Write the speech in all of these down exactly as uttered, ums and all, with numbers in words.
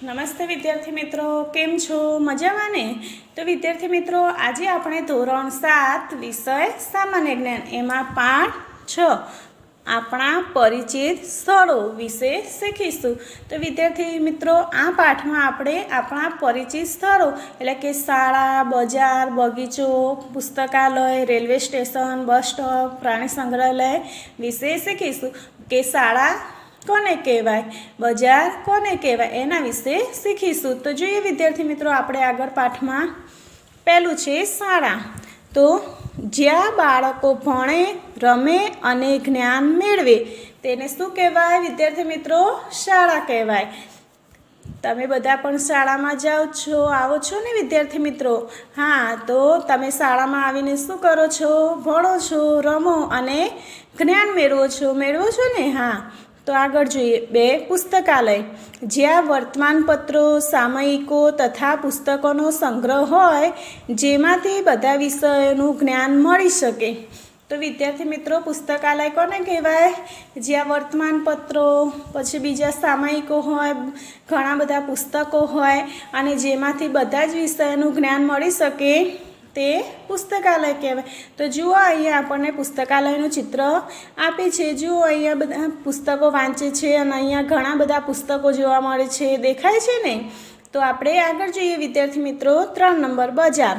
નમસ્તે વિદ્યાર્થી મિત્રો, કેમ છો? મજામાં ને? તો વિદ્યાર્થી મિત્રો, આજે આપણે ધોરણ સાત વિષય સામાન્ય જ્ઞાન એમાં પાઠ છ આપણા પરિચિત સ્થળો વિશે શીખીશું. તો વિદ્યાર્થી મિત્રો, આ પાઠમાં આપણે આપણા પરિચિત સ્થળો એટલે કે શાળા, બજાર, બગીચો, પુસ્તકાલય, રેલવે સ્ટેશન, બસ સ્ટોપ, પ્રાણી સંગ્રહાલય વિશે શીખીશું. કે શાળા કોને કહેવાય, બજાર કોને કહેવાય, એના વિશે શીખીશું. તો જોઈએ વિદ્યાર્થી મિત્રો, આપણે આગળ પાઠમાં પહેલું છે શાળા. તો જ્યાં બાળકો ભણે, રમે અને જ્ઞાન મેળવે તેને શું કહેવાય વિદ્યાર્થી મિત્રો? શાળા કહેવાય. તમે બધા પણ શાળામાં જાઓ છો, આવો છો ને વિદ્યાર્થી મિત્રો? હા, તો તમે શાળામાં આવીને શું કરો છો? ભણો છો, રમો અને જ્ઞાન મેળવો છો મેળવો છો ને? હા, તો આગળ જોઈએ. બે, પુસ્તકાલય. જ્યાં વર્તમાનપત્રો, સામયિકો તથા પુસ્તકોનો સંગ્રહ હોય, જેમાંથી બધા વિષયોનું જ્ઞાન મળી શકે. તો વિદ્યાર્થી મિત્રો, પુસ્તકાલય કોને કહેવાય? જ્યાં વર્તમાનપત્રો, પછી બીજા સામયિકો હોય, ઘણા બધા પુસ્તકો હોય અને જેમાંથી બધા જ વિષયોનું જ્ઞાન મળી શકે તે પુસ્તકાલય કહેવાય. તો જુઓ, અહીંયા આપણને પુસ્તકાલયનું ચિત્ર આપે છે. જુઓ, અહીંયા બધા પુસ્તકો વાંચે છે અને અહીંયા ઘણા બધા પુસ્તકો જોવા મળે છે, દેખાય છે ને? તો આપણે આગળ જોઈએ વિદ્યાર્થી મિત્રો. ત્રણ નંબર, બજાર.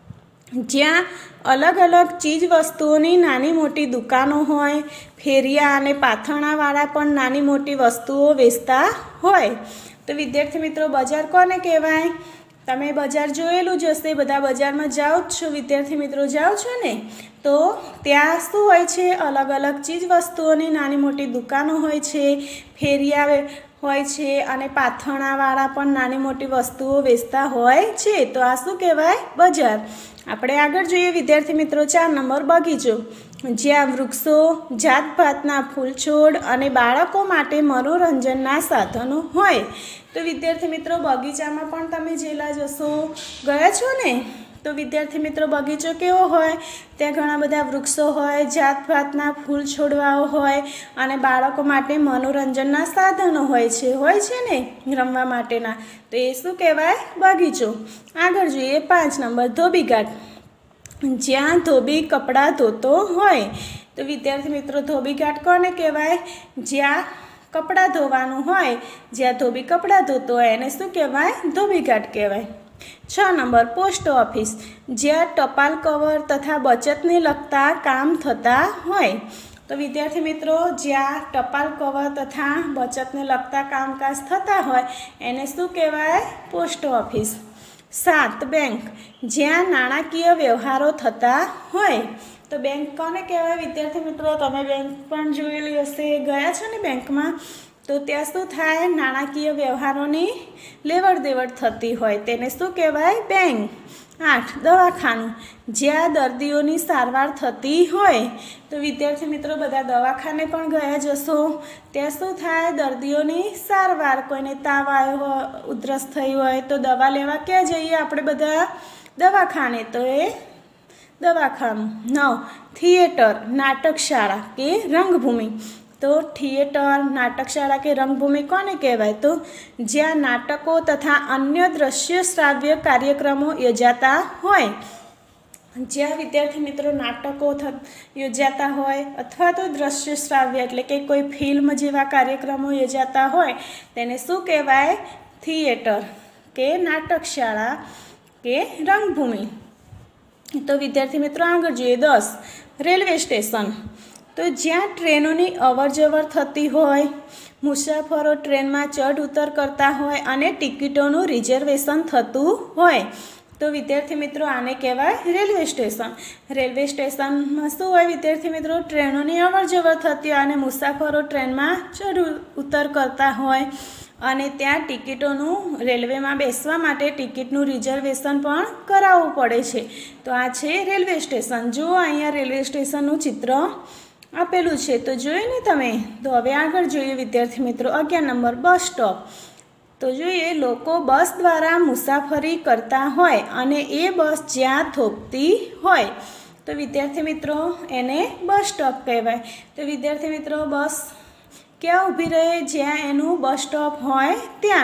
જ્યાં અલગ અલગ ચીજ વસ્તુઓની નાની મોટી દુકાનો હોય, ફેરિયા અને પાથરણાવાળા પણ નાની મોટી વસ્તુઓ વેચતા હોય. તો વિદ્યાર્થી મિત્રો, બજાર કોને કહેવાય? તમે બજાર જોયેલું જ હશે, બધા બજારમાં જાઓ જ છો વિદ્યાર્થી મિત્રો, જાઓ છો ને? તો ત્યાં શું હોય છે? અલગ અલગ ચીજ વસ્તુઓની નાની મોટી દુકાનો હોય છે, ફેરિયા હોય છે અને પાથરણાવાળા પણ નાની મોટી વસ્તુઓ વેચતા હોય છે. તો આ શું કહેવાય? બજાર. આપણે આગળ જોઈએ વિદ્યાર્થી મિત્રો. ચાર નંબર, બગીચો. જ્યાં વૃક્ષો, જાતભાતના ફૂલ છોડ અને બાળકો માટે મનોરંજનના સાધનો હોય. તો વિદ્યાર્થી મિત્રો, બગીચામાં પણ તમે જેલા જશો, ગયા છો ને? તો વિદ્યાર્થી મિત્રો, બગીચો કેવો હોય? ત્યાં ઘણા બધા વૃક્ષો હોય, જાતભાતના ફૂલ છોડવાઓ હોય અને બાળકો માટે મનોરંજનના સાધનો હોય છે હોય છે ને, રમવા માટેના. તો એ શું કહેવાય? બગીચો. આગળ જોઈએ. પાંચ નંબર, ધોબીઘાટ. જ્યાં ધોબી કપડાં ધોતો હોય. તો વિદ્યાર્થી મિત્રો, ધોબીઘાટ કોને કહેવાય? જ્યાં કપડાં ધોવાનું હોય, જ્યાં ધોબી કપડાં ધોતો હોય એને શું કહેવાય? ધોબીઘાટ કહેવાય. છ નંબર, પોસ્ટ ઓફિસ. જ્યાં ટપાલ કવર તથા બચતને લગતા કામ થતા હોય. તો વિદ્યાર્થી મિત્રો, જ્યાં ટપાલ કવર તથા બચતને લગતા કામકાજ થતા હોય એને શું કહેવાય? Post office. સાત, બેંક. જ્યાં નાણાકીય વ્યવહારો થતા હોય. તો બેંક કોને કહેવાય વિદ્યાર્થી મિત્રો? તમે બેંક પણ જોયેલી હશે, ગયા છો ને બેંકમાં? તો ત્યાં શું થાય? નાણાકીય વ્યવહારોની લેવડ દેવડ થતી હોય, તેને શું કહેવાય? બેંક. આઠ, દવાખાનું. જ્યાં દર્દીઓની સારવાર થતી હોય. તો વિદ્યાર્થી મિત્રો, બધા દવાખાને પણ ગયા જશો, ત્યાં શું થાય? દર્દીઓની સારવાર. કોઈને તાવ આવ્યો હોય, ઉધરસ થઈ હોય તો દવા લેવા ક્યાં જઈએ આપણે બધા? દવાખાને. તો એ દવાખાનું. નવ, થિયેટર, નાટકશાળા કે રંગભૂમિ. તો થિયેટર, નાટકશાળા કે રંગભૂમિ કોને કહેવાય? તો જ્યાં નાટકો તથા અન્ય દ્રશ્ય શ્રાવ્ય કાર્યક્રમો યોજાતા હોય. જ્યાં વિદ્યાર્થી મિત્રો નાટકો યોજાતા હોય અથવા તો દ્રશ્ય શ્રાવ્ય એટલે કે કોઈ ફિલ્મ જેવા કાર્યક્રમો યોજાતા હોય તેને શું કહેવાય? થિયેટર કે નાટકશાળા કે રંગભૂમિ. તો વિદ્યાર્થી મિત્રો, આગળ જોઈએ. દસ, રેલવે સ્ટેશન. તો જ્યાં ટ્રેનોની અવર જવર થતી હોય, મુસાફરો ટ્રેનમાં ચઢ ઉતર કરતા હોય અને ટિકિટોનું રિઝર્વેશન થતું હોય. તો વિદ્યાર્થી મિત્રો, આને કહેવાય રેલવે સ્ટેશન. રેલવે સ્ટેશનમાં શું હોય વિદ્યાર્થી મિત્રો? ટ્રેનોની અવર જવર થતી હોય અને મુસાફરો ટ્રેનમાં ચઢ ઉતર કરતા હોય અને ત્યાં ટિકિટોનું, રેલવેમાં બેસવા માટે ટિકિટનું રિઝર્વેશન પણ કરાવવું પડે છે. તો આ છે રેલવે સ્ટેશન. જુઓ, અહીંયા રેલવે સ્ટેશનનું ચિત્ર આપેલું છે, તો જોયું ને તમે? તો હવે આગળ જોઈએ વિદ્યાર્થી મિત્રો. અગિયાર નંબર, બસ સ્ટોપ. તો જોઈએ, લોકો બસ દ્વારા મુસાફરી કરતા હોય અને એ બસ જ્યાં થોભતી હોય. તો વિદ્યાર્થી મિત્રો, એને બસ સ્ટોપ કહેવાય. તો વિદ્યાર્થી મિત્રો, બસ ક્યાં ઊભી રહે? જ્યાં એનું બસ સ્ટોપ હોય ત્યાં.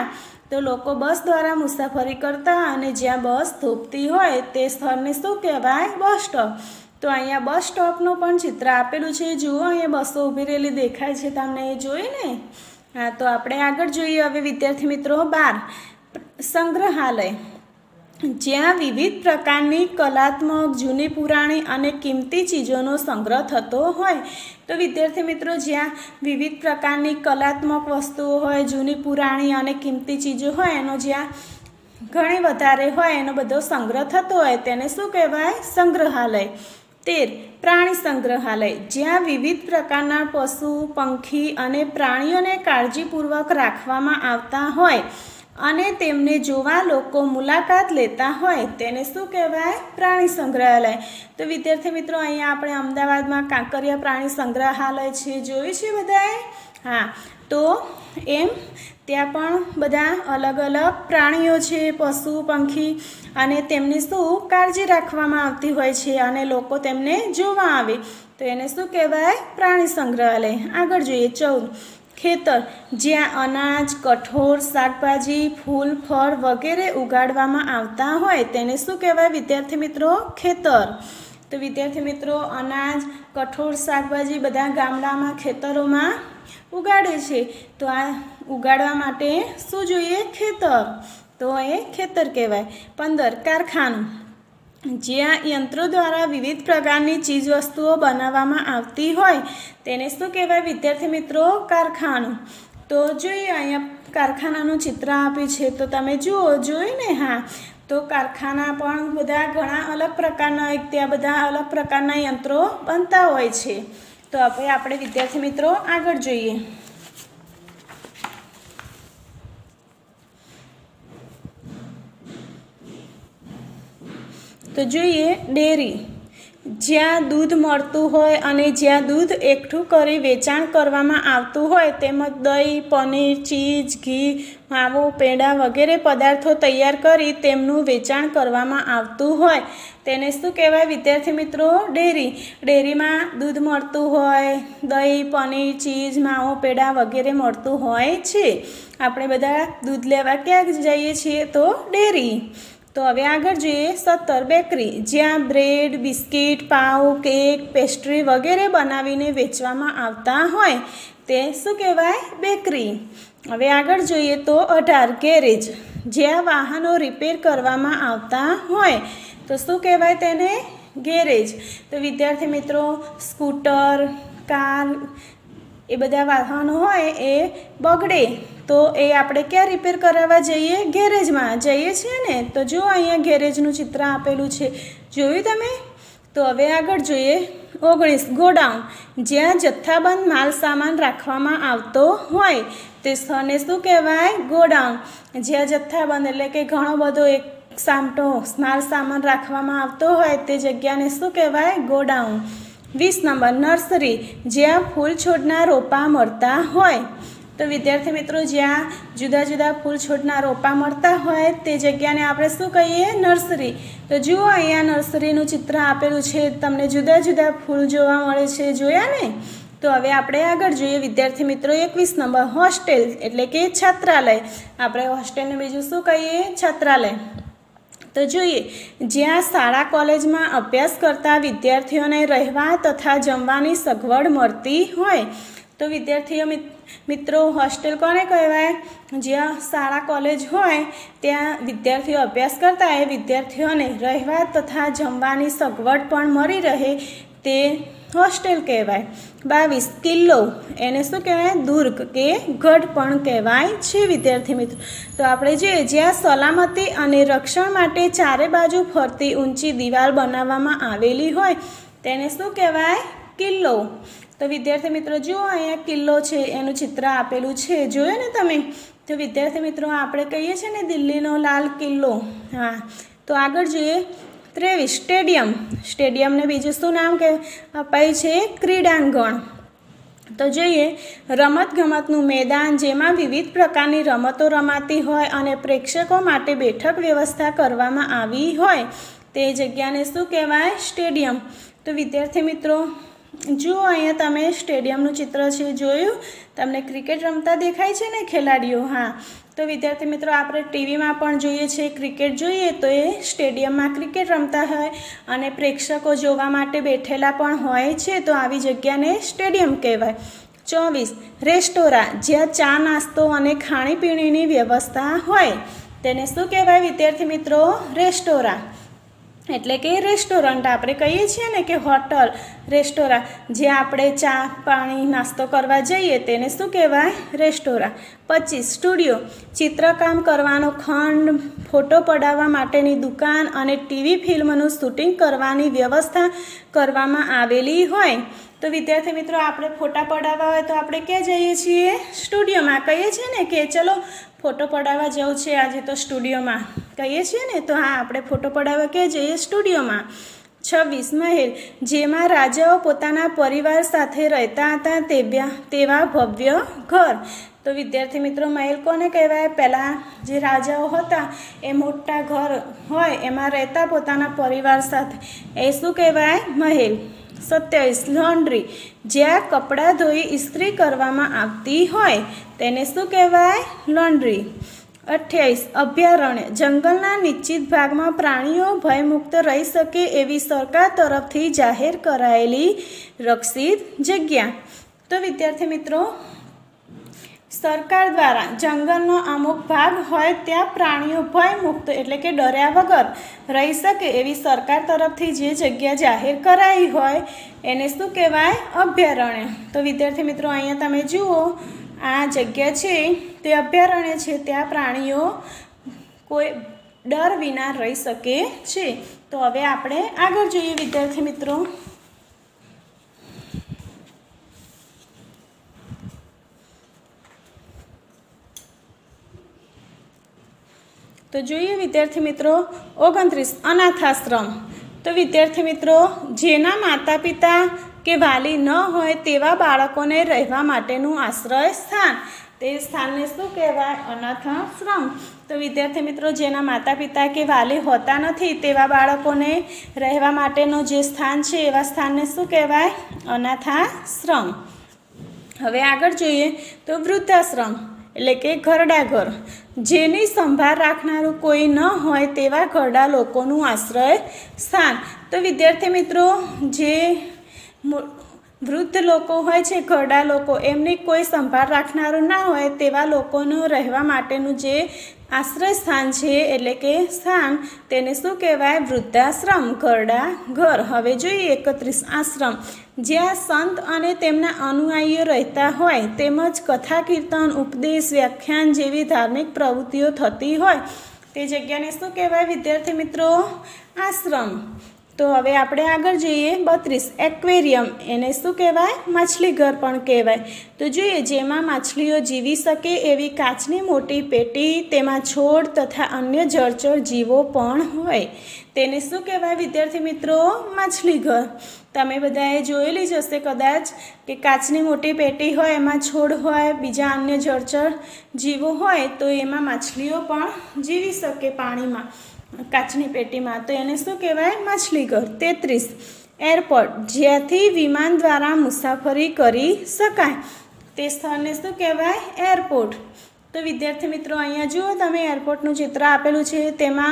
तो लोको बस द्वारा मुसाफरी करता अने ज्यां बस थूकती होय ते स्थळने शुं कहेवाय? Bus stop. तो अहींया बस स्टॉपनुं पण चित्र आपेलुं छे। जुओ अहींया बसो ऊभी रहेली देखाय छे, तमने ए जोई ने? हाँ, तो आपणे आगळ जोईए हवे विद्यार्थी मित्रों बार संग्रहालय, ज्यां विविध प्रकारनी कलात्मक जूनी पुराणी अने किंमती चीजोनो संग्रह थतो होय। तो विद्यार्थी मित्रों ज्यां विविध प्रकारनी कलात्मक वस्तुओ होय, जूनी पुराणी अने किंमती चीजो होय, एनो ज्यां घणी वधारे होय एनो बधो संग्रह थतो होय तेने शुं कहेवाय? संग्रहालय। तेर प्राणी संग्रहालय, ज्यां विविध प्रकारना पशु पंखी अने प्राणीओने काळजीपूर्वक राखवामां आवता होय अने तेमने जोवा लोको मुलाकात लेता होय तेने शुं कहेवाय? प्राणी संग्रहालय। तो विद्यार्थी मित्रों अहींया आपणे अमदावादमां कांकरिया प्राणी संग्रहालय छे, जोयुं छे बधाए? हाँ, तो एम त्यां पण बधा अलग अलग प्राणीओ छे, पशु पंखी अने तेमनी शुं काळजी राखवामां आवती होय छे अने लोको तेमने जोवा आवे तो एने शुं कहेवाय? प्राणी संग्रहालय। आगळ जोईए चौद खेतर, ज्यां अनाज कठोळ शाकभाजी फूल फळ वगैरे उगाडवामां आवता होय तेने शुं कहेवाय विद्यार्थी मित्रों? खेतर। तो विद्यार्थी मित्रों अनाज कठोळ शाकभाजी बधा गामडामां खेतरोमां उगाड़े छे, तो आ उगाड़वा माटे शुं जोईए? खेतर। तो ए खेतर कहेवाय। पंदर कारखानु, ज्यां यंत्रो द्वारा विविध प्रकारनी चीज वस्तुओ बनाववामां आवती होय तेने शुं कहेवाय विद्यार्थी मित्रों? कारखानु। तो जोईए अहींया कारखानानुं चित्र आप्युं छे, तो तमे जुओ, जोयुं ने? हाँ, तो कारखाना पण बधा घणा अलग प्रकारना त्यां बधा अलग प्रकारना यंत्रो बनता होय छे। तो हवे आपणे विद्यार्थी मित्रों आगळ जोईए। तो जोईए डेरी, ज्यां दूध मळतुं होय अने ज्यां दूध एकठुं करी वेचाण करवामां आवतुं होय तेमज दही पनीर चीज घी मावो पेड़ा वगैरे पदार्थों तैयार करी तेमनुं वेचाण करवामां आवतुं होय तेने शुं कहेवाय विद्यार्थी मित्रों? डेरी। डेरीमां दूध मळतुं होय, दही पनीर चीज मावो पेड़ा वगैरे मळतुं होय छे। आपणे बधा दूध लेवा क्यां जईए छीए? तो डेरी। तो हवे आगळ जोईए सत्तर बेकरी, ज्यां ब्रेड बिस्किट पाव केक पेस्ट्री वगैरे बनावीने वेचवामां आवता होय ते शुं कहेवाय? बेकरी। हवे आगळ जोईए तो अठार गेरेज, ज्यां वाहनो रिपेर करवामां आवता होय तो शुं कहेवाय तेने? गेरेज। तो विद्यार्थी मित्रों स्कूटर कार ए बधा वाहनो होय ए बगड़े तो ए आपणे क्या रिपेर करावा जईए? गेरेज में जईए छीए ने? तो जो अहींया गेरेजनुं चित्र आपेलुं छे, जोयुं तमे? तो हवे आगळ जोईए ओगणीस गोडाउन, ज्यां जथ्थाबंध माल सामान राखवामां आवतो होय ते स्थळने शुं कहेवाय? गोडाउन। ज्यां जथ्थाबंध एटले के घणो बधो एक सामटो माल सामान राखवामां आवतो होय ते जग्याने शुं कहेवाय? गोडाउन। वीस नंबर नर्सरी, ज्यां फूल छोड़ना रोपा मळता होय। तो विद्यार्थी मित्रों ज्यां जुदा जुदा फूल छोड़ना रोपा मळता होय ते जग्याने आपणे शुं कहीए? नर्सरी। तो जुओ अहींया नर्सरीनुं चित्र आपेलुं छे, तमने जुदा जुदा फूल जोवा मळे छे, जोया ने? तो हवे आपणे आगळ जोईए विद्यार्थी मित्रों एकवीस नंबर होस्टेल एटले के छात्रालय। आपणे होस्टेलने बीजुं शुं कहीए? छात्रालय। तो जोईए ज्यां शाळा कॉलेज में अभ्यास करता विद्यार्थीओने रहवा तथा जमवानी सगवड मळती होय। तो विद्यार्थीओ मित्रों होस्टेल कोने कहेवाय? ज्यां शाळा कॉलेज होय त्यां विद्यार्थीओ अभ्यास करता ए विद्यार्थीओने रहवा तथा जमवानी सगवड पण मळी रहे ते होस्टेल कहेवाय। बावीस किल्लो, एने शुं कहेवाय? दुर्ग के गढ़ पण कहेवाय छे विद्यार्थी मित्र। तो आपणे जे ज्यां सलामती अने रक्षण माटे चारे बाजू फरती ऊंची दीवाल बनाववामां आवेली होय तेने शुं कहेवाय? किल्लो। तो विद्यार्थी मित्रों जो अहींया किल्लो छे एनुं चित्र आपेलुं छे, जोयो ने तमे? तो विद्यार्थी मित्रों आपणे कहीए छे ने दिल्लीनो लाल किल्लो। हाँ, तो आगळ जोईए त्रेवीस स्टेडियम, स्टेडियम ने बीजुं शुं नाम के अपायुं छे? क्रीडांगण। तो जोईए रमत गमतनुं मैदान जेमां विविध प्रकारनी रमतो रमाती होय अने प्रेक्षको माटे बेठक व्यवस्था करवामां आवी होय ते जग्याने शुं कहेवाय? स्टेडियम। तो विद्यार्थी मित्रों जो अहींया तमे स्टेडियमनुं चित्र छे, जोयुं? तमने क्रिकेट रमता देखाय छे ने खेलाड़ीओ? हाँ, तो विद्यार्थी मित्रों आपणे टीवी में पण जोईए छे क्रिकेट जोईए तो ए स्टेडियम में क्रिकेट रमता होय अने प्रेक्षको जोवा माटे बेठेला पण होय छे तो आवी जग्याने स्टेडियम कहेवाय। चौवीस रेस्टोरां ज्यां चा नास्तो अने खाणीपीणीनी व्यवस्था होय तेने शुं कहेवाय विद्यार्थी मित्रों रेस्टोरां एटले के रेस्टोरंट आपणे कहीए छीए ने कि होटल रेस्टोरां जे आपणे चा पाणी नास्तो करवा जईए तेने शुं कहेवाय रेस्टोरां। पच्चीस स्टूडियो चित्रकाम करवानो खंड फोटो पडाववा माटेनी दुकान अने टीवी फिल्मनुं शूटिंग करवानी व्यवस्था करवामां आवेली होय तो विद्यार्थी मित्रों आपणे फोटा पडाववा होय तो आपणे क्यां जईए छीए स्टूडियो में कहीए छीए ने कि चलो फोटो पडाववा जवुं छे आजे तो स्टूडियो में कहीए छीए ने तो हाँ आपणे फोटो पडाववा क्यां जईए स्टूडियो में। छवीस महल जेमां राजाओ पोताना परिवार साथे रहता हता तेव्या तेवा भव्य घर तो विद्यार्थी मित्रों महल कोने कहेवाय पहला जे राजाओ हता ए मोटा घर होय एमां रहता पोताना परिवार साथे ए शुं कहेवाय महल। सत्यावीस लॉन्ड्री ज्यां कपड़ा धोई इस्त्री करवामां आवती होय तेने शुं कहेवाय लॉन्ड्री। अठावीस अभयारण्य जंगलना निश्चित भाग में प्राणीओ भयमुक्त रही सके एवी सरकार तरफथी जाहेर करायेली रक्षित जग्या तो विद्यार्थी मित्रों सरकार द्वारा जंगलनो अमुक भाग होय त्यां प्राणीओ भयमुक्त एटले के डर्या वगर रही सके एवी सरकार तरफथी जे जग्या जाहेर कराई होय एने शुं कहेवाय अभयारण्य। तो विद्यार्थी मित्रों अहींया तमे जुओ आ जग्या छे ते अभयारण्य छे त्यां प्राणीओ कोई डर विना रही सके छे। तो हवे आपणे आगळ जोईए विद्यार्थी मित्रों तो जोईए विद्यार्थी मित्रों ओगणत्रीस अनाथाश्रम तो विद्यार्थी मित्रों जेना माता पिता के वाली न होय तेवा बाळकोने रहेवा माटेनुं आश्रय स्थान ते स्थानने शुं कहेवाय अनाथाश्रम। तो विद्यार्थी मित्रों जेना माता पिता के वाली होता नथी तेवा बाळकोने रहेवा माटेनुं जे स्थान छे एवा स्थानने शुं कहेवाय अनाथाश्रम। हवे आगळ जोईए तो वृद्धाश्रम एटले के घरडा घर जेनी संभाळ राखनारू कोई न होय तेवा घरडा लोकोनुं आश्रय स्थान। तो विद्यार्थी मित्रों जे वृद्ध लोको होय छे घरडा लोको एमनी कोई संभाळ राखनारू ना होय तेवा लोकोनुं रहेवा माटेनुं जे आश्रय स्थान छे एटले के स्थान तेने शुं कहेवाय वृद्धाश्रम घरडा घर। हवे जोईए एकत्रीस आश्रम ज्यां संत अने तेमना अनुयायीओ रहता होय तेमज कथा कीर्तन उपदेश व्याख्यान जेवी धार्मिक प्रवृत्तिओ थती होय ते जग्याने शुं कहेवाय विद्यार्थी मित्रों आश्रम। तो हवे आपणे आगळ जोईए बत्रीस एक्वेरियम एने शुं कहेवाय माछली घर पण कहेवाय। तो जोईए जेमां माछलीओ जीवी शके एवी काचनी मोटी पेटी तेमां छोड़ तथा अन्य जळचर जीवो पण होय तेने शुं कहेवाय विद्यार्थी मित्रों माछली घर। तमे बधाए जोयेली ज हशे कदाच के काचनी मोटी पेटी होय एमां छोड़ होय बीजा अन्य जळचर जीवो होय तो एमां माछलीओ पण जीवी शके पाणीमां काचनी पेटी में तो एने शुं कहेवाय माछली घर। तेत्रीस एरपोर्ट ज्यांथी विमान द्वारा मुसाफरी करी शकाय ते स्थळने शुं कहेवाय एरपोर्ट। तो विद्यार्थी मित्रों अहींया जुओ तमे एरपोर्टनुं चित्र आपेलुं छे तेमां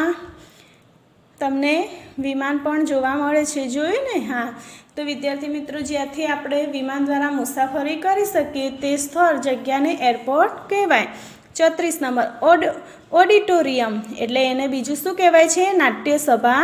तमने विमान पण जोवा मळे छे जोयुं ने हाँ। तो विद्यार्थी मित्रों ज्यांथी आपणे विमान द्वारा मुसाफरी करी शकीए ते स्थळ जग्याने एरपोर्ट कहेवाय। चौत्रीस नंबर ओड ऑडिटोरियम एटले एने बीजुं शुं कहेवाय छे नाट्य सभा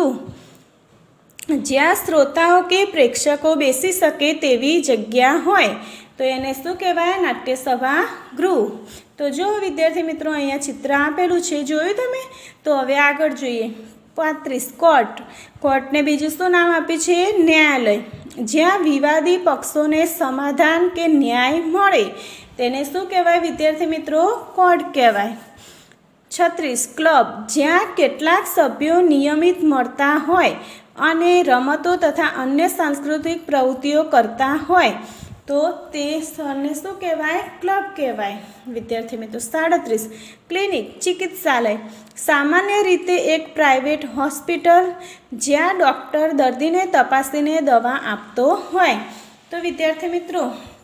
गृह ज्यां श्रोताओ के प्रेक्षको बेसी शके तेवी जग्या होय तो एने शुं कहेवाय नाट्य सभा गृह। तो जो विद्यार्थी मित्रों अहींया चित्र आपेलुं छे जोयुं तमे। तो हवे आगळ जोईए पैंतीस कोर्ट कोर्ट ने बीजुं शुं नाम आप्युं छे न्यायालय ज्यां विवादी पक्षोने समाधान के न्याय मळे तेने शुं कहेवाय विद्यार्थी मित्रों कोर्ट कहेवाय। छत्रीस क्लब ज्यां केटलाक सभ्यो नियमित मळता होय अने रमतो तथा अन्य सांस्कृतिक प्रवृत्तिओ करता होय तो ते स्थळने शुं कहेवाय क्लब कहेवाय। विद्यार्थी मित्रों साड़ीस क्लिनिक चिकित्सालय सामान्य रीते एक प्राइवेट हॉस्पिटल ज्यां डॉक्टर दर्दीने तपासीने दवा आपतो होय। तो विद्यार्थी मित्रों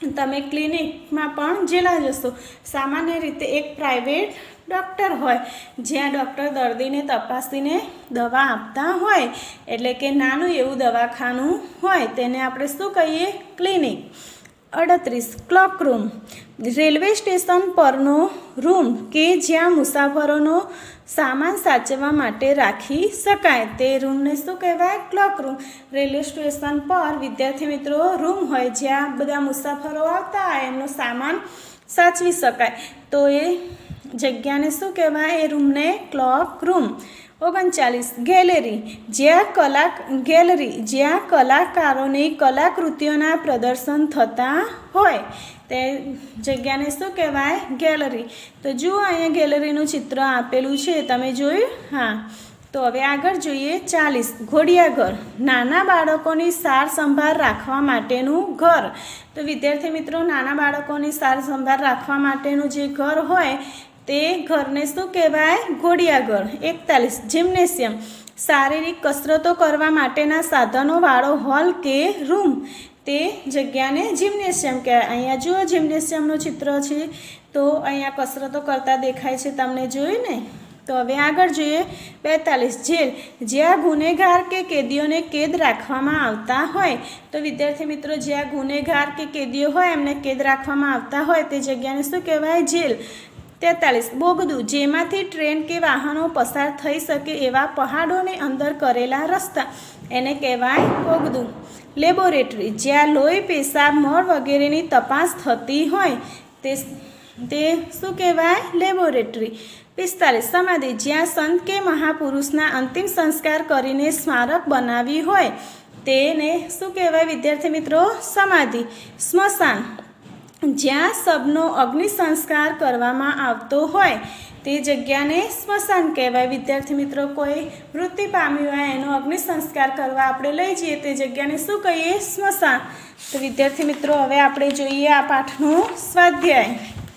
તમે ક્લિનિકમાં પણ જેલા જશો, સામાન્ય રીતે એક પ્રાઇવેટ ડૉક્ટર હોય જ્યાં ડૉક્ટર દર્દીને તપાસીને દવા આપતા હોય, એટલે કે નાનું એવું દવાખાનું હોય તેને આપણે શું કહીએ? ક્લિનિક. અડત્રીસ ક્લોક રૂમ, રેલવે સ્ટેશન પરનો રૂમ કે જ્યાં મુસાફરોનો સામાન સાચવવા માટે રાખી શકાય તે રૂમને શું કહેવાય? Clock room. રેલવે સ્ટેશન પર વિદ્યાર્થી મિત્રો રૂમ હોય જ્યાં બધા મુસાફરો આવતા હોય એમનો સામાન સાચવી શકાય, તો એ જગ્યાને શું કહેવાય? એ રૂમને ક્લોક રૂમ. ઓગણચાલીસ ગેલેરી, જ્યાં કલા ગેલેરી જ્યાં કલાકારોની કલાકૃતિઓના પ્રદર્શન થતા હોય તે જગ્યાને શું કહેવાય? ગેલેરી. તો જુઓ અહીંયા ગેલેરીનું ચિત્ર આપેલું છે, તમે જોયું? હા. તો હવે આગળ જોઈએ. ચાલીસ ઘોડિયાઘર, નાના બાળકોની સાર સંભાળ રાખવા માટેનું ઘર. તો વિદ્યાર્થી મિત્રો, નાના બાળકોની સાર સંભાળ રાખવા માટેનું જે ઘર હોય તે ઘરને શું કહેવાય? ઘોડિયાઘર. એકતાલીસ જિમ્નેશિયમ, શારીરિક કસરતો કરવા માટેના સાધનોવાળો હોલ કે રૂમ તે જગ્યાને જિમ્નેશિયમ કહેવાય. અહીંયા જુઓ જિમ્નેશિયમનું ચિત્ર છે, તો અહીંયા કસરતો કરતા દેખાય છે, તમને જોયું ને? તો હવે આગળ જોઈએ. બેતાલીસ જેલ, જ્યાં ગુનેગાર કે કેદીઓને કેદ રાખવામાં આવતા હોય. તો વિદ્યાર્થી મિત્રો, જ્યાં ગુનેગાર કે કેદીઓ હોય એમને કેદ રાખવામાં આવતા હોય તે જગ્યાને શું કહેવાય? જેલ. તેતાલીસ બોગદું, જેમાંથી ટ્રેન કે વાહનો પસાર થઈ શકે એવા પહાડોની અંદર કરેલા રસ્તા એને કહેવાય બોગદું. લેબોરેટરી, જ્યાં લોહી, પેશાબ, મળ વગેરેની તપાસ થતી હોય તે તે શું કહેવાય? લેબોરેટરી. પિસ્તાલીસ સમાધિ, જ્યાં સંત કે મહાપુરુષના અંતિમ સંસ્કાર કરીને સ્મારક બનાવી હોય તેને શું કહેવાય વિદ્યાર્થી મિત્રો? સમાધિ. સ્મશાન, જ્યાં શબનો અગ્નિ સંસ્કાર કરવામાં આવતો હોય તે જગ્યાને સ્મશાન કહેવાય. વિદ્યાર્થી મિત્રો, કોઈ મૃત્યુ પામ્યું હોય એનો અગ્નિ સંસ્કાર કરવા આપણે લઈ જઈએ તે જગ્યાને શું કહીએ? સ્મશાન. તો વિદ્યાર્થી મિત્રો, હવે આપણે જોઈએ આ પાઠનું સ્વાધ્યાય.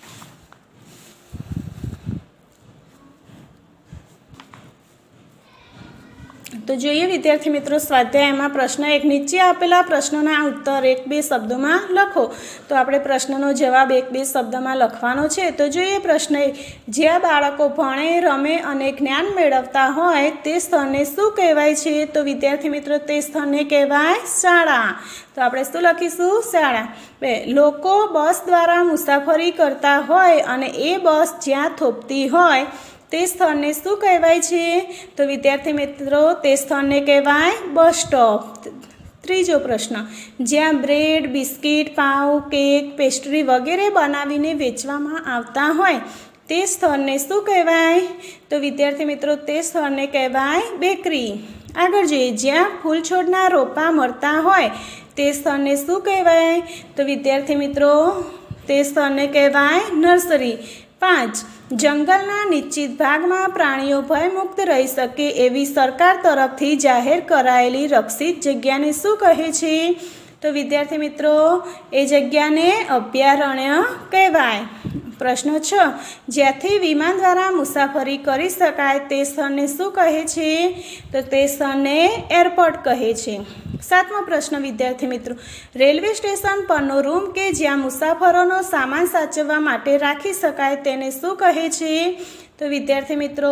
તો જોઈએ વિદ્યાર્થી મિત્રો સ્વાધ્યાયમાં પ્રશ્ન એક, નીચે આપેલા પ્રશ્નોના ઉત્તર એક બે શબ્દોમાં લખો. તો આપણે પ્રશ્નનો જવાબ એક બે શબ્દમાં લખવાનો છે. તો જોઈએ પ્રશ્ન એક, જ્યાં બાળકો ભણે, રમે અને જ્ઞાન મેળવતા હોય તે સ્થળને શું કહેવાય છે? તો વિદ્યાર્થી મિત્રો, તે સ્થળને કહેવાય શાળા. તો આપણે શું લખીશું? શાળા. બે, લોકો બસ દ્વારા મુસાફરી કરતા હોય અને એ બસ જ્યાં થોભતી હોય તે સ્થળને શું કહેવાય છે? તો વિદ્યાર્થી મિત્રો, તે સ્થળને કહેવાય બસ સ્ટોપ. ત્રીજો પ્રશ્ન, જ્યાં બ્રેડ, બિસ્કિટ, પાઉં, કેક, પેસ્ટ્રી વગેરે બનાવીને વેચવામાં આવતા હોય તે સ્થળને શું કહેવાય? તો વિદ્યાર્થી મિત્રો, તે સ્થળને કહેવાય બેકરી. આગળ જોઈએ. જ્યાં ફૂલ છોડના રોપા મળતા હોય તે સ્થળને શું કહેવાય? તો વિદ્યાર્થી મિત્રો, તે સ્થળને કહેવાય નર્સરી. પાંચ, જંગલના નિશ્ચિત ભાગમાં પ્રાણીઓ ભયમુક્ત રહી શકે એવી સરકાર તરફથી જાહેર કરાયેલી રક્ષિત જગ્યાને શું કહે છે? તો વિદ્યાર્થી મિત્રો, એ જગ્યાને અભયારણ્ય કહેવાય. પ્રશ્ન છ, જ્યાંથી વિમાન દ્વારા મુસાફરી કરી શકાય તે સ્થળને શું કહે છે? તો તે સ્થળને એરપોર્ટ કહે છે. સાતમો પ્રશ્ન વિદ્યાર્થી મિત્રો, રેલવે સ્ટેશન પરનો રૂમ કે જ્યાં મુસાફરોનો સામાન સાચવવા માટે રાખી શકાય તેને શું કહે છે? તો વિદ્યાર્થી મિત્રો,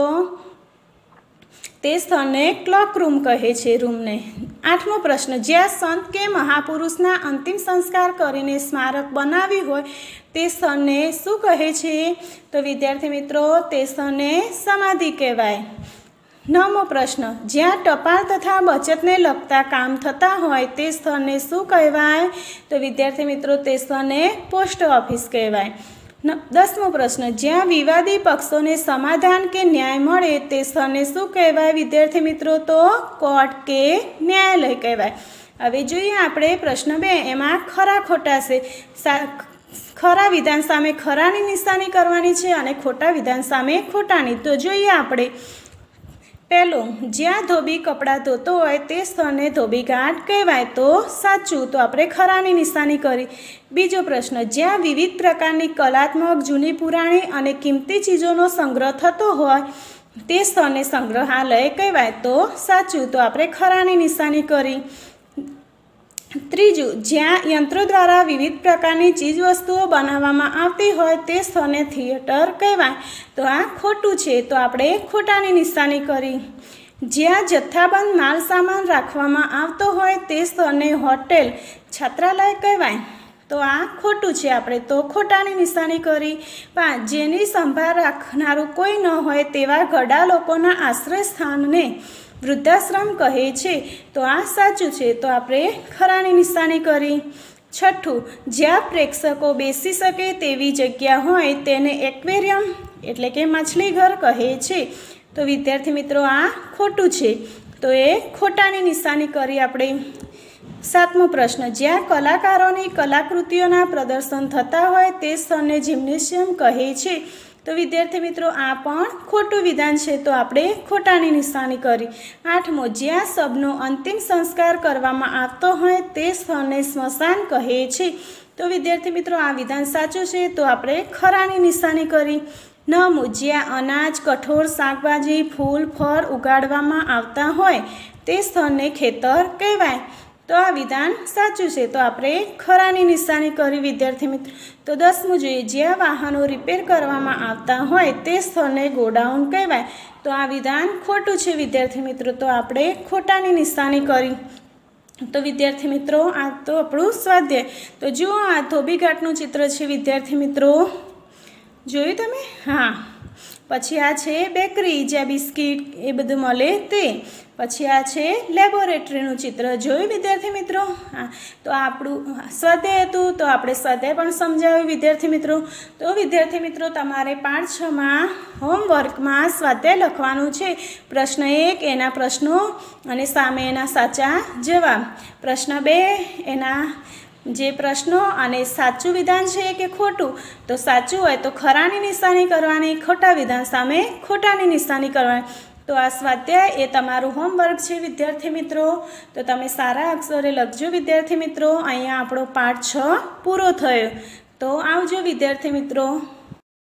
તે સ્થળને ક્લોક રૂમ કહે છે, રૂમને. આઠમો પ્રશ્ન, જ્યાં સંત કે મહાપુરુષના અંતિમ સંસ્કાર કરીને સ્મારક બનાવ્યું હોય તે સ્થળને શું કહે છે? તો વિદ્યાર્થી મિત્રો, તે સ્થળને સમાધિ કહેવાય. નવમો પ્રશ્ન, જ્યાં ટપાલ તથા બચતને લગતા કામ થતા હોય તે સ્થળને શું કહેવાય? તો વિદ્યાર્થી મિત્રો, તે સ્થળને પોસ્ટ ઓફિસ કહેવાય. દસમો પ્રશ્ન, જ્યાં વિવાદી પક્ષોને સમાધાન કે ન્યાય મળે તે સ્થળને શું કહેવાય વિદ્યાર્થી મિત્રો? તો કોર્ટ કે ન્યાયાલય કહેવાય. હવે જોઈએ આપણે પ્રશ્ન બે, એમાં ખરા ખોટા છે. ખરા વિધાન સામે ખરાની નિશાની કરવાની છે અને ખોટા વિધાન સામે ખોટાની. તો જોઈએ આપણે. પહેલો, જ્યાં ધોબી કપડાં ધોતો હોય તે સ્થળને ધોબીઘાટ કહેવાય. તો સાચું. તો આપણે ખરાની નિશાની કરી. બીજો પ્રશ્ન, જ્યાં વિવિધ પ્રકારની કલાત્મક, જૂની પુરાણી અને કિંમતી ચીજોનો સંગ્રહ થતો હોય તે સ્થળને સંગ્રહાલય કહેવાય. તો સાચું. તો આપણે ખરાની નિશાની કરી. ત્રીજું, જ્યાં યંત્રો દ્વારા વિવિધ પ્રકારની ચીજવસ્તુઓ બનાવવામાં આવતી હોય તે સ્થળને થિયેટર કહેવાય. તો આ ખોટું છે, તો આપણે ખોટાની નિશાની કરી. જ્યાં જથ્થાબંધ માલ સામાન રાખવામાં આવતો હોય તે સ્થળને હોટેલ છાત્રાલય કહેવાય. તો આ ખોટું છે, આપણે તો ખોટાની નિશાની કરી. પાંચ, જેની સંભાળ રાખનારું કોઈ ન હોય તેવા ઘરડા લોકોના આશ્રય સ્થાનને વૃદ્ધાશ્રમ કહે છે. તો આ સાચું છે, તો આપણે ખરાની નિશાની કરી. છઠ્ઠું, જ્યાં પ્રેક્ષકો બેસી શકે તેવી જગ્યા હોય તેને એક્વેરિયમ એટલે કે માછલીઘર કહે છે. તો વિદ્યાર્થી મિત્રો આ ખોટું છે, તો એ ખોટાની નિશાની કરી આપણે. સાતમો પ્રશ્ન, જ્યાં કલાકારોની કલાકૃતિઓના પ્રદર્શન થતા હોય તે સ્થળને જિમ્નેશિયમ કહે છે. તો વિદ્યાર્થી મિત્રો આ પણ ખોટું વિધાન છે, તો આપણે ખોટાની નિશાની કરી. આઠમો, જ્યાં શબનો અંતિમ સંસ્કાર કરવામાં આવતો હોય તે સ્થળને સ્મશાન કહે છે. તો વિદ્યાર્થી મિત્રો આ વિધાન સાચું છે, તો આપણે ખરાની નિશાની કરી. નવમું, જ્યાં અનાજ, કઠોળ, શાકભાજી, ફૂલ, ફળ ઉગાડવામાં આવતા હોય તે સ્થળને ખેતર કહેવાય. તો આ વિધાન સાચું છે, તો આપણે ખરાની નિશાની કરી વિદ્યાર્થી મિત્રો. તો દસમું જોઈએ, જ્યાં વાહનો રિપેર કરવામાં આવતા હોય તે સ્થળને ગોડાઉન કહેવાય. તો આ વિધાન ખોટું છે વિદ્યાર્થી મિત્રો, તો આપણે ખોટાની નિશાની કરી. તો વિદ્યાર્થી મિત્રો આ તો આપણું સ્વાધ્યાય. તો જુઓ આ ધોબીઘાટનું ચિત્ર છે વિદ્યાર્થી મિત્રો, જોયું તમે? હા. પછી આ છે બેકરી, જ્યાં બિસ્કિટ એ બધું મળે તે. પછી આ છે લેબોરેટરીનું ચિત્ર, જોયું વિદ્યાર્થી મિત્રો? હા. તો આપણું સ્વાધ્યાય હતું, તો આપણે સ્વાધ્યાય પણ સમજાવ્યું વિદ્યાર્થી મિત્રો. તો વિદ્યાર્થી મિત્રો તમારે પાઠ છમાં હોમવર્કમાં સ્વાધ્યાય લખવાનું છે. પ્રશ્ન એક એના પ્રશ્નો અને સામે એના સાચા જવાબ. પ્રશ્ન બે એના જે પ્રશ્નો અને સાચું વિધાન છે કે ખોટું. તો સાચું હોય તો ખરાની નિશાની કરવાની, ખોટા વિધાન સામે ખોટાની નિશાની કરવાની. તો આ સ્વાધ્યાય એ તમારું હોમવર્ક છે વિદ્યાર્થી મિત્રો. તો તમે સારા અક્ષરે લખજો વિદ્યાર્થી મિત્રો. અહીંયા આપણો પાઠ છ પૂરો થયો. તો આવજો વિદ્યાર્થી મિત્રો.